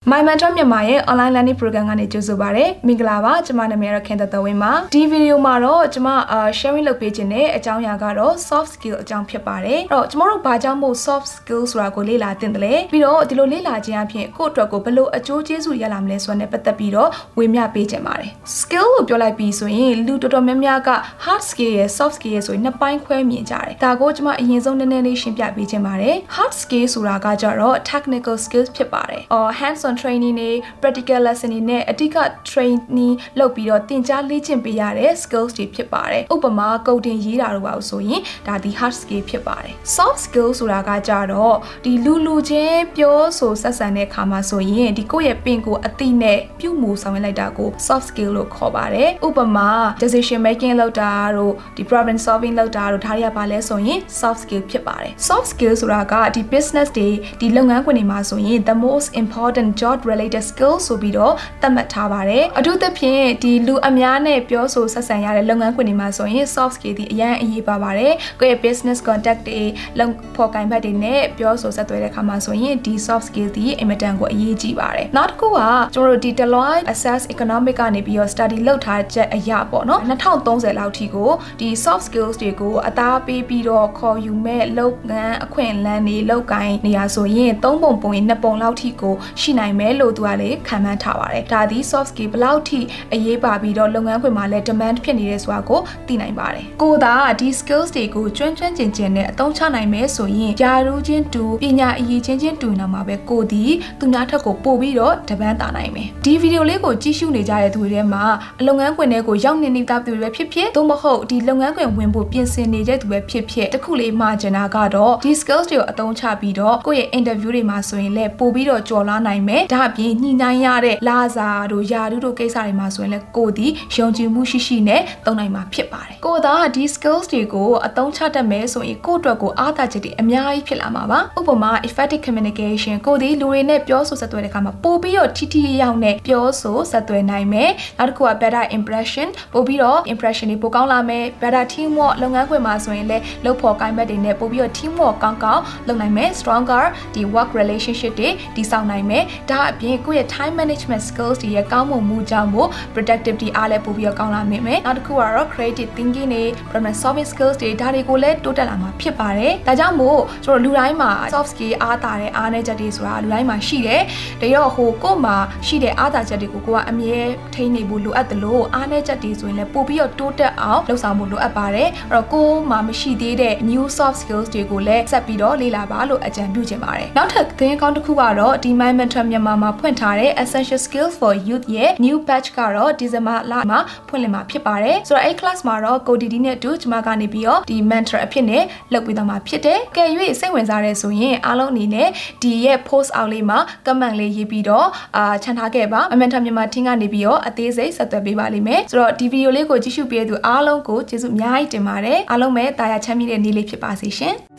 My mentor မြန်မာရဲ့ online learning program ကနေကြိုဆိုပါရစေ။မင်္ဂလာပါ။ကျွန်မနာမည်ကတော့ခင်သက်သက်ဝင်းပါ။ဒီဗီဒီယိုမှာတော့ကျွန်မsharing လုပ်ပေးခြင်းနဲ့အကြောင်းအရာကတော့ soft skill အကြောင်းဖြစ်ပါတယ်။အဲ့တော့ကျွန်တော်တို့ဘာကြောင့်မို့ soft skill ဆိုတာကိုလေ့လာသင့်တယ်လဲ။ပြီးတော့ဒီလိုလေ့လာခြင်းအပြင်ကိုယ့်အတွက်ကိုဘယ်လိုအကျိုးကျေးဇူးရလာမလဲဆိုတာနဲ့ပတ်သက်ပြီးတော့ဝေမျှပေးခြင်းပါတယ်။ skill လို့ပြောလိုက်ပြီးဆိုရင်လူတော်တော်များများက hard skill ရဲ့ soft skill ရဲ့ဆိုရင်နှစ်ပိုင်းခွဲမြင်ကြတယ်။ဒါကိုကျွန်မအရင်ဆုံးနည်းနည်းလေးရှင်းပြပေးခြင်းပါတယ်။ hard skill ဆိုတာကကြတော့ technical skills ဖြစ်ပါတယ်။ hands on training နဲ့ practical lesson တွေနဲ့အဓိက training လုပ်ပြီးတော့သင်ကြားလေ့ကျင့်ပေးရတဲ့ skills တွေဖြစ်ပါတယ်။ဥပမာ coding ရေးတာတို့ပါဆိုရင်ဒါဒီ hard skill ဖြစ်ပါတယ်။ soft skill ဆိုတာကကြတော့ဒီလူချင်းပြောဆိုဆက်ဆံတဲ့အခါမှာဆိုရင်ဒီကိုယ့်ရဲ့ပင်ကိုအသိနဲ့ပြုမှုဆောင်ရွက်လိုက်တာကို soft skill လို့ခေါ်ပါတယ်။ဥပမာ decision making လုပ်တာတို့ဒီ problem solving လုပ်တာတို့ဒါတွေကဘာလဲဆိုရင် soft skill ဖြစ်ပါတယ်။ soft skill ဆိုတာကဒီ business တွေဒီလုပ်ငန်းခွင်တွေမှာဆိုရင် the most important job related skill ဆိုပြီးတော့သတ်မှတ်ထားပါတယ်။အထူးသဖြင့်ဒီလူအများနဲ့ပြောဆိုဆက်ဆံရတဲ့လုပ်ငန်းခွင်တွေမှာဆိုရင် soft skill ဒီအရင်အရေးပါပါတယ်။ကိုယ့်ရဲ့ business contact တွေလုံဖော်ကိုင်ဘက်တွေနဲ့ပြောဆိုဆက်သွယ်တဲ့အခါမှာဆိုရင်ဒီ soft skill ဒီအင်မတန်ကိုအရေးကြီးပါတယ်။နောက်တစ်ခုကကျွန်တော်တို့ဒီ Deloitte Access Economic ကနေပြီးတော့ study လုပ်ထားချက်အရာပေါ့နော်2030လောက်ထိကိုဒီ soft skills တွေကိုအသားပေးပြီးတော့ခေါ်ယူမဲ့လုပ်ငန်းအခွင့်အလမ်းတွေလုပ်ကိုင်နေရဆိုရင်3ပုံပုံရင်2ပုံလောက်ထိကိုရှိနိုင်မယ်လို့သူကလေခံမှန်းထားပါတယ်။ဒါဒီ soft skill ဘယ်လောက်ထိအရေးပါပြီးတော့လုပ်ငန်းခွင်မှာလည်း demand ဖြစ်နေတယ်ဆိုတာကိုသိနိုင်ပါတယ်။ကိုသာဒီ skills တွေကိုကျွမ်းကျင်နဲ့အသုံးချနိုင်မယ်ဆိုရင်ယာရူးချင်းတူပညာအရေးချင်းတူနေမှာပဲကိုဒီသူများထက်ကိုပို့ပြီးတော့တပန်းတာနိုင်မယ်။ဒီဗီဒီယိုလေးကိုကြည့်ရှုနေကြတဲ့သူတွေထဲမှာအလုပ်ငန်းခွင်တွေကိုရောက်နေနေတဲ့သူတွေပဲဖြစ်ဖြစ်သို့မဟုတ်ဒီလုပ်ငန်းခွင်ဝင်ဖို့ပြင်ဆင်နေတဲ့သူပဲဖြစ်ဖြစ်တခုလေးမှာကျင်တာကတော့ဒီ skills တွေကိုအသုံးချပြီးတော့ကိုယ့်ရဲ့ interview တွေမှာဆိုရင်လည်းပို့ပြီးတော့ကြော်လာနိုင်မယ်။ဒါအပြင်ညှိနှိုင်းရတဲ့လာစာတို့ယာရုတို့ကိစ္စတွေမှာဆိုရင်လည်းကိုဒီယုံကြည်မှုရှိနဲ့သုံးနိုင်မှာဖြစ်ပါတယ်။ကိုသာဒီ skills တွေကိုအသုံးချတတ်မယ်ဆိုရင်ကိုယ့်အတွက်ကိုအားသာချက်တွေအများကြီးဖြစ်လာမှာပါ။ဥပမာ effective communication ကိုဒီလူတွေနဲ့ပြောဆိုဆက်သွယ်တဲ့အခါမှာပို့ပြီးတော့ထိရောက်နဲ့ပြောဆိုဆက်သွယ်နိုင်မယ်။နောက်တစ်ခုက better impression ပို့ပြီးတော့ impression တွေပိုကောင်းလာမယ်။ better teamwork လုပ်ငန်းခွင်မှာဆိုရင်လည်းလုပ်ဖို့ကိုင်ဘက်တွေနဲ့ပို့ပြီးတော့ teamwork ကောင်းလုပ်နိုင်မယ်။ stronger ဒီ work relationship တွေတည်ဆောက်နိုင်မယ်။ဒါအပြင်ကိုယ့်ရဲ့ time management skills တွေရဲ့ကောင်းမွန်မှုကြောင့်မို့ productivity အားလည်းပို့ပြီးတော့ကောင်းလာနိုင်မယ်။နောက်တစ်ခုကတော့ creative thinking တွေ problem solving skills တွေဒါတွေကိုလည်းတိုးတက်လာမှာဖြစ်ပါတယ်။ဒါကြောင့်မို့ကျွန်တော်လူတိုင်းမှာ soft skill အားသာတဲ့အားနည်းချက်တွေဆိုတာလူတိုင်းမှာရှိတယ်။ဒါရောကိုယ့်မှာရှိတဲ့အားသာချက်တွေကိုကိုကအမြဲထိန်းနေဖို့လိုအပ်တယ်လို့အားနည်းချက်တွေဆိုရင်လည်းပို့ပြီးတော့တိုးတက်အောင်လုပ်ဆောင်ဖို့လိုအပ်ပါတယ်။အဲ့တော့ကိုယ်မှာမရှိသေးတဲ့ new soft skills တွေကိုလည်းဆက်ပြီးတော့လေ့လာပါလို့အကြံပြုချင်ပါတယ်။နောက်ထပ်သတင်းကောင်းတစ်ခုကတော့ဒီ My Mentor မြန်မာမှာဖွင့်ထားတဲ့ Essential Skills for Youth ရဲ့ new batch ကတော့ဒီဇင်ဘာလမှာဖွင့်လှစ်မှာဖြစ်ပါတယ်။ဆိုတော့အဲ့ class မှာတော့ကိုဒီနဲ့အတူကျွန်မကနေပြီးတော့ဒီ mentor အဖြစ်နဲ့လုပ်ပေးသွားမှာဖြစ်တယ်။ကဲ၍စိတ်ဝင်စားတဲ့ဆိုရင်အားလုံးအနေနဲ့ဒီရဲ့ post အောက်လေးမှာ comment လေးရေးပြီးတော့ချန်ထားခဲ့ပါ။ mentor မြန်မာ team ကနေပြီးတော့အသေးစိတ်ဆက်သွယ်ပေးပါလိမ့်မယ်။ဆိုတော့ဒီဗီဒီယိုလေးကိုကြည့်ရှုပေးတဲ့သူအားလုံးကိုကျေးဇူးအများကြီးတင်ပါတယ်။အားလုံးပဲတာယာချမ်းမြေ့တဲ့နေ့လေးဖြစ်ပါစေရှင်။